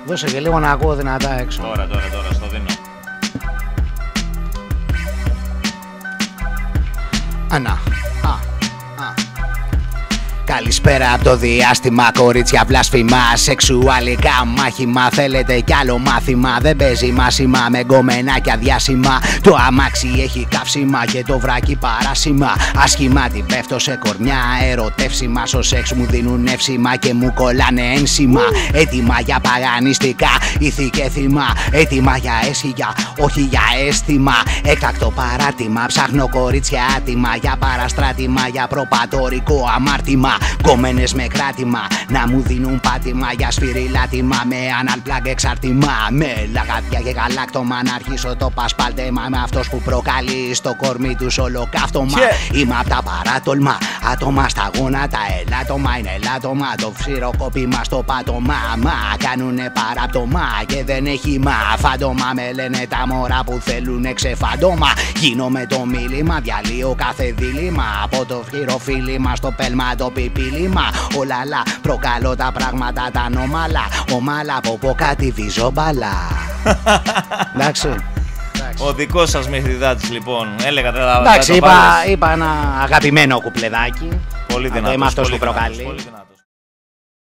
Δώσε και λίγο να ακούω δυνατά έξω. Τώρα, στο δίνω. Ανά. Καλησπέρα από το διάστημα, κορίτσια βλάσφημα. Σεξουαλικά μάχημα, θέλετε κι άλλο μάθημα. Δεν παίζει μάσημα με γκομενάκια διάσημα. Το αμάξι έχει καύσιμα και το βράκι παράσημα. Ασχημά την πέφτω σε κορμιά ερωτεύσιμα. Στο σεξ μου δίνουν εύσημα και μου κολλάνε ένσημα. Έτοιμα για παγανιστικά ήθη και θυμά. Έτοιμα για έσχυγια, όχι για αίσθημα. Έκτακτο παράτημα, ψάχνω κορίτσια άτιμα. Για παραστράτημα, για προπατορικό αμάρτημα. Κομμένες με κράτημα, να μου δίνουν πάτημα. Για σφυριλάτημα, με αναλπλάγκ εξαρτημά. Με λαγαδιά και γαλάκτομα, να αρχίσω το πασπάλτεμα. Με αυτός που προκαλεί στο κορμί τους ολοκαύτωμα. Είμαι απ' τα παράτολμα, άτομα στα γόνατα. Ελάτομα είναι ελάτομα, το ψηροκόπημα στο πάτωμα. Μα κάνουνε παράπτωμα και δεν έχει μα. Φάντομα με λένε τα μωρά που θέλουνε ξεφάντομα. Γίνομαι το μίλημα, διαλύω κάθε δίλημα. Από το χειροφίλημα στο πέλμα το πιπίλημα. Ολαλά, προκαλώ τα πράγματα τα ανώμαλα. Ομάλα από πω κάτι βυζόμπαλα. Εντάξει. Ο δικός σας Μηθριδάτης λοιπόν. Έλεγα τα εντάξει, είπα ένα αγαπημένο κουπλεδάκι. Πολύ δυνατός. Είμαι αυτός που προκαλεί.